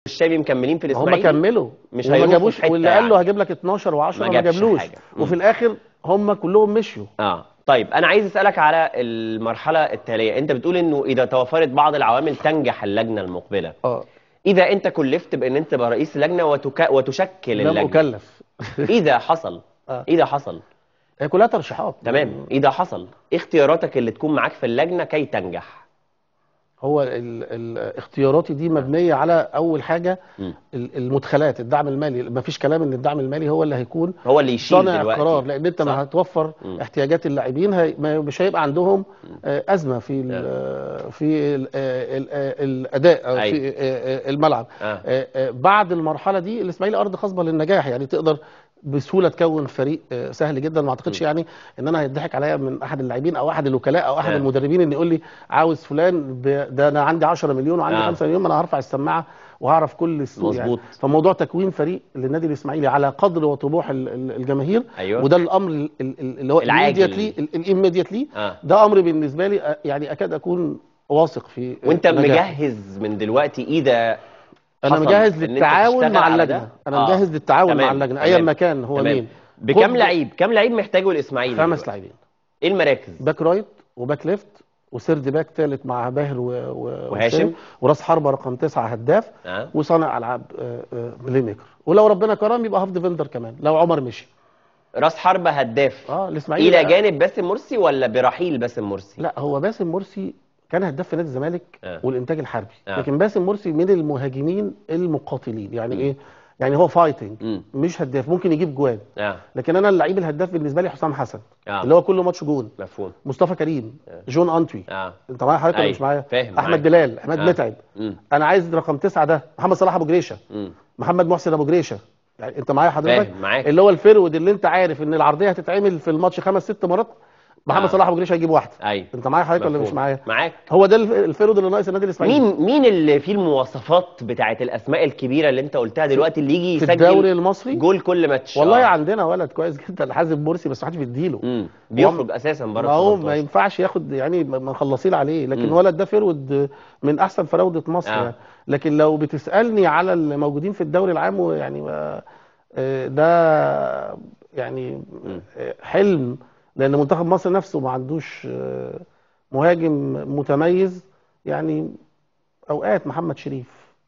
الشايبي مكملين في هم الاسماعيلي؟ كملوا مش وما هيروحوا جابوش، في حتة واللي قال له يعني. هجيب لك 12 و10 ما ما جابش جابلوش. حاجة. وفي الاخر هم كلهم مشيوا. طيب انا عايز اسالك على المرحله التاليه. انت بتقول انه اذا توفرت بعض العوامل تنجح اللجنه المقبله. اذا انت كلفت بان انت تبقى رئيس لجنه وتشكل لم اللجنه. اكلف. اذا حصل اذا حصل هي كلها ترشيحات. تمام. اذا حصل اختياراتك اللي تكون معاك في اللجنه كي تنجح. هو اختياراتي دي مبنيه على اول حاجه المدخلات، الدعم المالي. ما فيش كلام ان الدعم المالي هو اللي هيكون هو اللي يشيل صانع دلوقتي القرار، لان انت ما هتوفر احتياجات اللاعبين مش هيبقى عندهم ازمه في الاداء أو في الملعب. بعد المرحله دي الاسماعيلي ارض خصبه للنجاح، يعني تقدر بسهوله تكون فريق سهل جدا. ما اعتقدش يعني ان انا هيضحك عليا من احد اللاعبين او احد الوكلاء او احد المدربين ان يقول لي عاوز فلان ده انا عندي 10 مليون وعندي 5 مليون، ما انا هرفع السماعه وهعرف كل السوق. يعني فموضوع تكوين فريق للنادي الاسماعيلي على قدر وطموح الجماهير. وده الامر اللي هو الاميديتلي ده امر بالنسبه لي يعني اكاد اكون واثق فيه. وانت مجهز من دلوقتي اذا انا مجهز للتعاون مع اللجنه. انا مجهز للتعاون مع اللجنه ايا ما كان هو مين. بكم لعيب؟ كم لعيب محتاجه الاسماعيلي؟ 5 لاعبين. ايه المراكز؟ باك رايت وباك ليفت وسيرد باك ثالث مع باهر وهاشم وراس حربه رقم 9 هداف وصانع العاب بلاي ميكر، ولو ربنا كرم يبقى هاف ديفندر كمان لو عمر مشي. راس حربه هداف الاسماعيلي الى جانب باسم مرسي ولا برحيل باسم مرسي؟ لا هو باسم مرسي كان هداف في نادي الزمالك والانتاج الحربي. لكن باسم مرسي من المهاجمين المقاتلين. يعني ايه؟ يعني هو فايتنج مش هداف، ممكن يجيب جوان. لكن انا اللعيب الهداف بالنسبه لي حسام حسن اللي هو كل ماتش جون. مفهوم. مصطفى كريم جون انتوي. انت معايا حضرتك ولا مش معايا؟ فاهم. احمد بلال، عماد متعب. انا عايز رقم 9 ده محمد صلاح ابو جريشه. محمد محسن ابو جريشه. يعني انت معايا حضرتك؟ اللي هو الفيرود اللي انت عارف ان العرضيه هتتعمل في الماتش 5 6 مرات، محمد صلاح ابو جريشه هيجيب واحده. انت معايا حضرتك ولا مش معايا؟ معاك. هو ده الفيرود اللي ناقص النادي الاسماعيلي. مين اللي فيه المواصفات بتاعه الاسماء الكبيره اللي انت قلتها دلوقتي اللي يجي يسجل في الدوري المصري جول كل ماتش؟ والله عندنا ولد كويس جدا حازم مرسي، بس ما حدش بيديله. بيخرج اساسا بره. هو ما ينفعش ياخد يعني مخلصين عليه، لكن الولد ده فيرود من احسن فراوده مصر. يعني لكن لو بتسالني على الموجودين في الدوري العام يعني ده يعني حلم، لان منتخب مصر نفسه ما عندوش مهاجم متميز. يعني اوقات محمد شريف،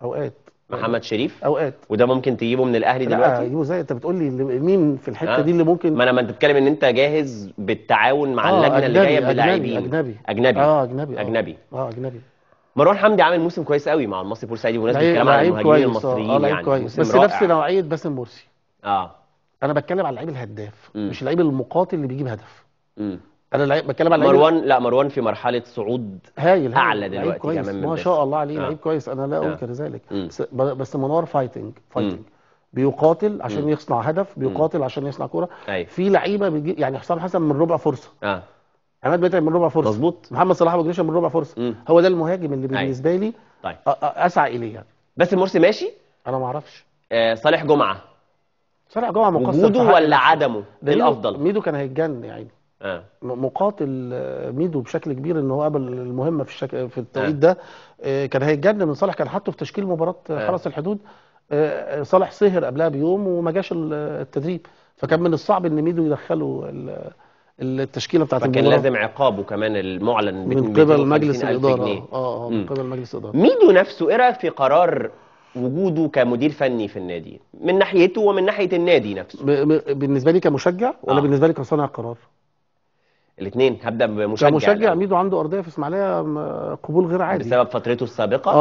اوقات وده ممكن تجيبه من الاهلي دلوقتي. لا ايوه زي انت بتقول لي مين في الحته دي اللي ممكن. ما انت بتتكلم ان انت جاهز بالتعاون مع اللجنه اللي جايه بلاعبين اجنبي. مروان حمدي عامل موسم كويس قوي مع المصري بورسعيدي بمناسبه الكلام عن المهاجمين المصريين. يعني كويس بس نفس نوعيه باسم مرسي. انا بتكلم على اللعيب الهداف مش اللعيب المقاتل اللي بيجيب هدف. انا بتكلم على مروان في مرحله صعود هايل اعلى دلوقتي كمان ما شاء الله عليه. لعيب كويس، انا لا انكر ذلك. بس منور فايتنج بيقاتل عشان يصنع هدف، بيقاتل عشان يصنع كوره. في لعيبه يعني حسام حسن من ربع فرصه، عماد متعب من ربع فرصه، مظبوط، محمد صلاح ابو جريشه من ربع فرصه. هو ده المهاجم اللي بالنسبه لي اسعى اليه. يعني بس المرسي ماشي، انا ما اعرفش. صالح جمعه مقصر وجوده ولا عدمه؟ ايه الافضل؟ ميدو كان هيتجن يعني. مقاتل ميدو بشكل كبير ان هو قبل المهمه في التوقيت ده. كان هيتجن من صالح، كان حاطه في تشكيل مباراه حرس الحدود. صالح سهر قبلها بيوم وما جاش التدريب، فكان من الصعب ان ميدو يدخله التشكيله بتاعت المباراه. فكان لازم عقابه كمان المعلن من قبل مجلس الاداره. من قبل مجلس الاداره. ميدو نفسه ايه رايك في قرار وجوده كمدير فني في النادي من ناحيته ومن ناحيه النادي نفسه؟ بالنسبه لي كمشجع ولا بالنسبه لي كصانع قرار؟ الاثنين. هبدا بمشجع. كمشجع ميدو عنده ارضيه في اسماعيليه قبول غير عادي بسبب فترته السابقه.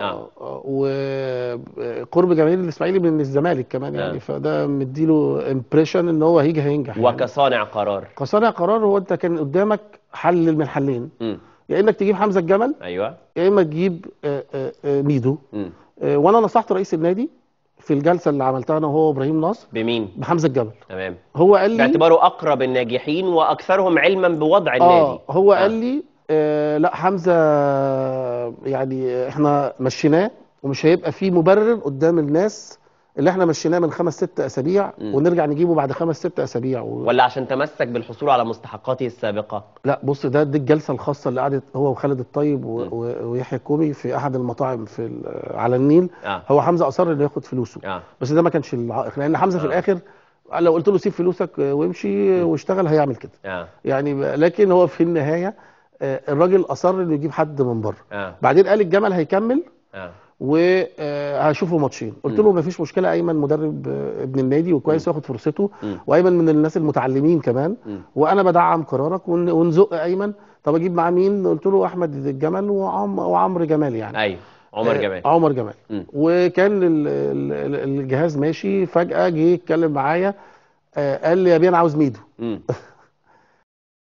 وقرب جماهير الاسماعيلي من الزمالك كمان يعني. فده مديله امبريشن ان هو هينجح. وكصانع يعني. قرار. كصانع قرار هو انت كان قدامك حل من حلين. يا انك تجيب حمزه الجمل، ايوه، يا اما تجيب ميدو. وانا نصحت رئيس النادي في الجلسه اللي عملتها انا وهو ابراهيم ناصر. بمين؟ بحمزه الجبل. تمام. هو قال لي باعتباره اقرب الناجحين واكثرهم علما بوضع النادي. هو قال لي لا حمزه يعني احنا مشيناه ومش هيبقى فيه مبرر قدام الناس اللي احنا مشيناه من 5-6 اسابيع ونرجع نجيبه بعد 5-6 اسابيع ولا عشان تمسك بالحصول على مستحقاته السابقه؟ لا بص، دي الجلسه الخاصه اللي قعدت هو وخالد الطيب ويحيى الكومي في احد المطاعم على النيل. هو حمزه اصر انه ياخد فلوسه، بس ده ما كانش العائق، لان حمزه في الاخر لو قلت له سيب فلوسك وامشي واشتغل هيعمل كده. يعني لكن هو في النهايه الراجل اصر انه يجيب حد من بره. بعدين قال الجمل هيكمل وهشوفه ماتشين. قلت له مفيش مشكله، ايمن مدرب ابن النادي وكويس ياخد فرصته، وايمن من الناس المتعلمين كمان، وانا بدعم قرارك ونزق ايمن. طب اجيب معاه مين؟ قلت له احمد الجمل وعمرو جمال. يعني ايوه عمر جمال. وكان الجهاز ماشي، فجاه جه يتكلم معايا قال لي يا بيه انا عاوز ميدو.